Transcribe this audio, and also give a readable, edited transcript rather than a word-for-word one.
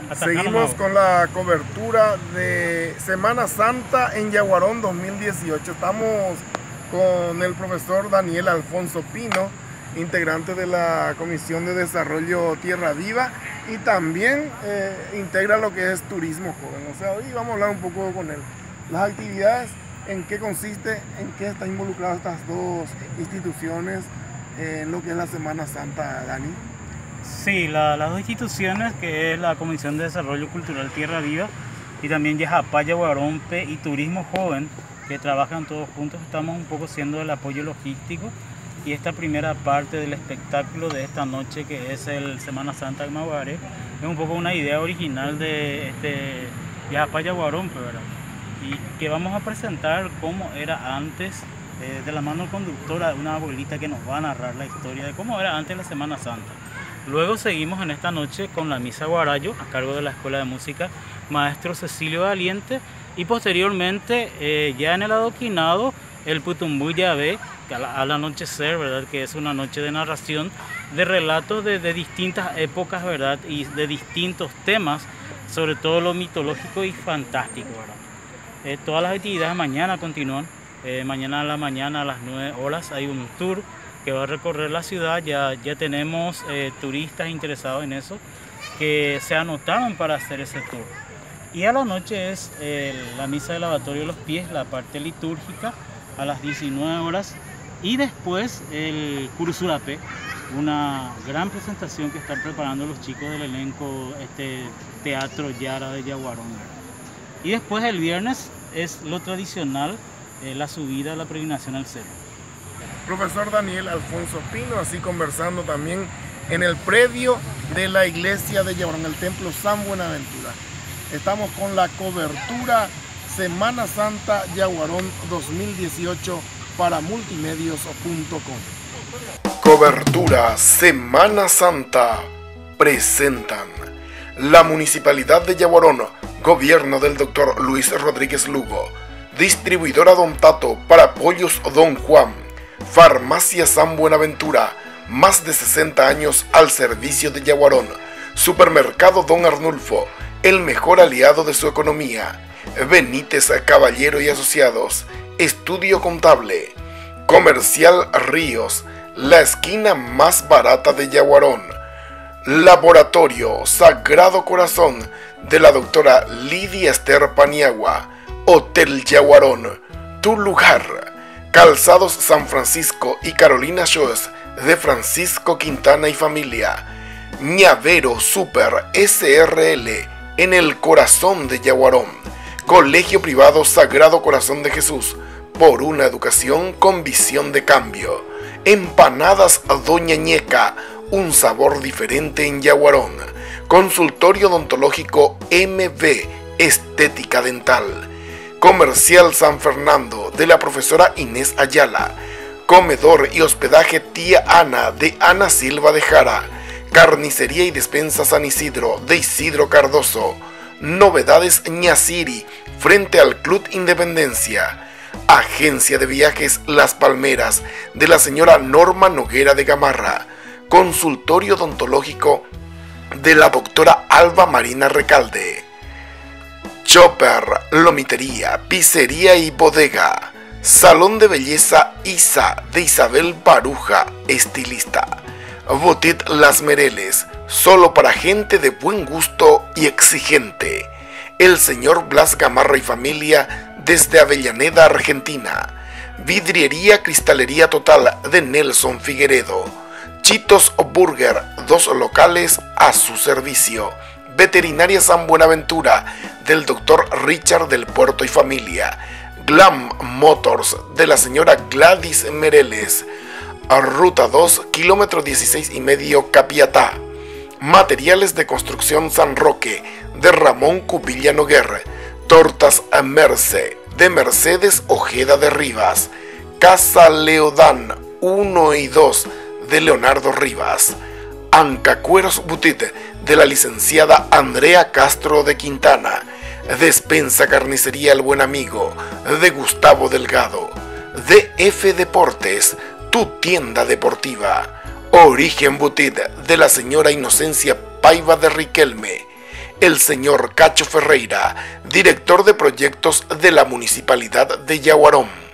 Seguimos con la cobertura de Semana Santa en Yaguarón 2018. Estamos con el profesor Daniel Alfonso Pino, integrante de la Comisión de Desarrollo Tierra Viva, y también integra lo que es turismo joven. O sea, hoy vamos a hablar un poco con él. Las actividades, en qué consiste, en qué están involucradas estas dos instituciones en lo que es la Semana Santa, Dani. Sí, las dos instituciones, que es la Comisión de Desarrollo Cultural Tierra Viva y también Yajapaya, Guarompe y Turismo Joven, que trabajan todos juntos, estamos un poco siendo el apoyo logístico. Y esta primera parte del espectáculo de esta noche, que es el Semana Santa de Maguare, es un poco una idea original de Yajapaya, Guarompe, ¿verdad? Y que vamos a presentar cómo era antes, de la mano conductora de una abuelita que nos va a narrar la historia de cómo era antes la Semana Santa. Luego seguimos en esta noche con la Misa Guarayo, a cargo de la Escuela de Música Maestro Cecilio Valiente, y posteriormente, ya en el adoquinado, el Putumbú Yabé, al anochecer, ¿verdad? Que es una noche de narración de relatos de distintas épocas, ¿verdad? Y de distintos temas, sobre todo lo mitológico y fantástico, ¿verdad? Todas las actividades mañana continúan. Mañana a la mañana a las 9 horas hay un tour que va a recorrer la ciudad. Ya tenemos turistas interesados en eso que se anotaron para hacer ese tour. Y a la noche es la misa del lavatorio de los pies, la parte litúrgica, a las 19 horas. Y después el Curuzurapé, una gran presentación que están preparando los chicos del elenco Teatro Yara de Yaguarón. Y después el viernes es lo tradicional, la subida a la peregrinación al cerro. Profesor Daniel Alfonso Pino, así conversando también en el predio de la iglesia de Yaguarón, el Templo San Buenaventura. Estamos con la cobertura Semana Santa Yaguarón 2018 para multimedios.com. Cobertura Semana Santa presentan la Municipalidad de Yaguarón, Gobierno del Dr. Luis Rodríguez Lugo, Distribuidora Don Tato para Pollos Don Juan, Farmacia San Buenaventura, más de 60 años al servicio de Yaguarón, Supermercado Don Arnulfo, el mejor aliado de su economía, Benítez Caballero y Asociados, Estudio Contable, Comercial Ríos, la esquina más barata de Yaguarón, Laboratorio Sagrado Corazón de la doctora Lidia Esther Paniagua, Hotel Yaguarón, tu lugar, Calzados San Francisco y Carolina Shoes de Francisco Quintana y familia, Ñavero Super SRL en el corazón de Yaguarón, Colegio Privado Sagrado Corazón de Jesús, por una educación con visión de cambio, Empanadas Doña Ñeca, un sabor diferente en Yaguarón, Consultorio Odontológico MB, Estética Dental, Comercial San Fernando de la profesora Inés Ayala, Comedor y Hospedaje Tía Ana de Ana Silva de Jara, Carnicería y Despensa San Isidro de Isidro Cardoso, Novedades Ñaciri frente al Club Independencia, Agencia de Viajes Las Palmeras de la señora Norma Noguera de Gamarra, Consultorio Odontológico de la doctora Alba Marina Recalde, Chopper, Lomitería, Pizzería y Bodega, Salón de Belleza Isa de Isabel Baruja, estilista, Botit Las Mereles, solo para gente de buen gusto y exigente, el señor Blas Gamarra y familia desde Avellaneda, Argentina, Vidriería Cristalería Total de Nelson Figueredo, Chitos Burger, 2 locales a su servicio, Veterinaria San Buenaventura del Dr. Richard del Puerto y familia, Glam Motors de la señora Gladys Mereles, Ruta 2, kilómetro 16,5 Capiatá, Materiales de Construcción San Roque de Ramón Cubilla Noguer, Tortas Merce de Mercedes Ojeda de Rivas, Casa Leodán 1 y 2 de Leonardo Rivas, Ancacueros Butit de la licenciada Andrea Castro de Quintana, Despensa Carnicería El Buen Amigo de Gustavo Delgado, DF Deportes, tu tienda deportiva, Origen Butit de la señora Inocencia Paiva de Riquelme, el señor Cacho Ferreira, director de proyectos de la Municipalidad de Yaguarón.